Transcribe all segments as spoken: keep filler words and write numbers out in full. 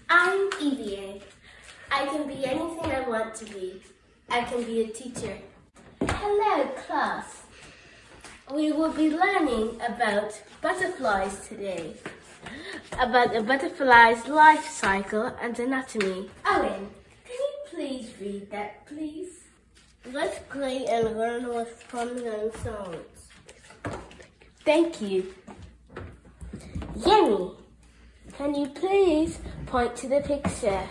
I'm Evie. I can be anything I want to be. I can be a teacher. Hello, class. We will be learning about butterflies today. About a butterfly's life cycle and anatomy. Owen, can you please read that, please? Let's play and learn with puns and songs. Thank you. Yemi, can you please point to the picture?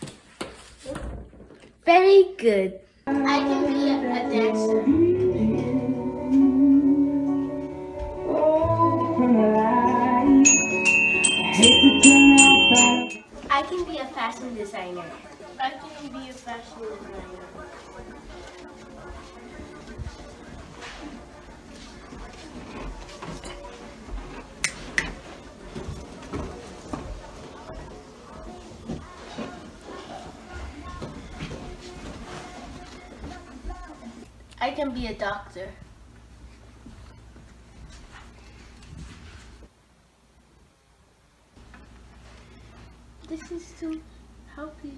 Very good. I can be a, a dancer. I can be a fashion designer. I can be a fashion designer. I can be a doctor. This is to help you.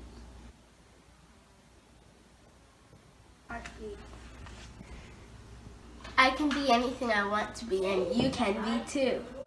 Heartbeat. I can be anything I want to be, and you can be too.